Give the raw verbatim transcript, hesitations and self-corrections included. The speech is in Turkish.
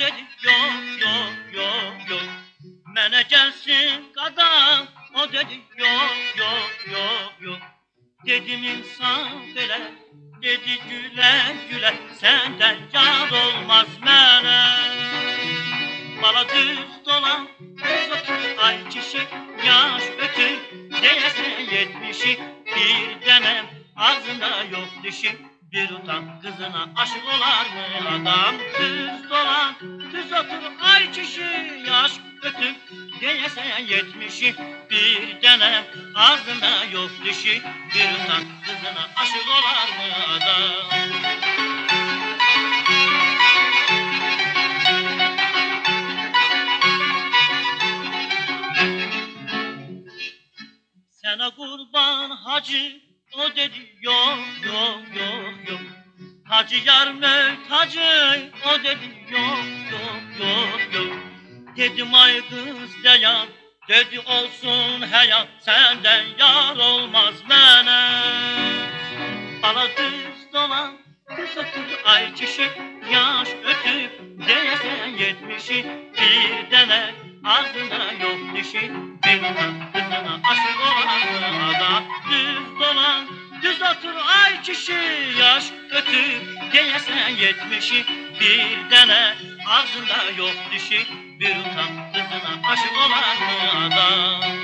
dedi yok yok yok yok. Mene gelsin kadam, o dedi yok yok yok yok. Dedim insan belə, dedi güle güle, senden yar olmaz mene. Bala düz dolan, düz otur ay kişi, yaş ötür, deyesen yetmişi, bir denem ağzında yok dişi. Bir utan kızına aşık olar mı adam? Düz dolan, düz otur ay kişi, yaş ötür, deyesen yetmişi, bir denem ağzında yok dişi. Bir utan kızına aşık olar mı adam? Sana kurban hacı, o dedi yok yok yok yok. Hacı yar mövtacı, o dedi yok yok yok yok. Dedim ay kız dayan, dedi olsun hayat, senden yar olmaz mene. Bala düz dolan, düz otur ay kişi, yaş ötüp deyesen yetmişi, bir dene ağzında yok dişi. Bir utan kızına aşık olan adam. Düz dolan, düz otur ay kişi, yaş ötüp deyesen yetmişi, bir dene ağzında yok dişi. Bir utan kızına aşık olan adam.